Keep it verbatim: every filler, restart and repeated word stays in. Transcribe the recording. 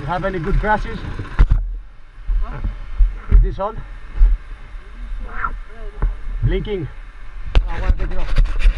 You have any good crashes? Is this on? Blinking. I want to take it off.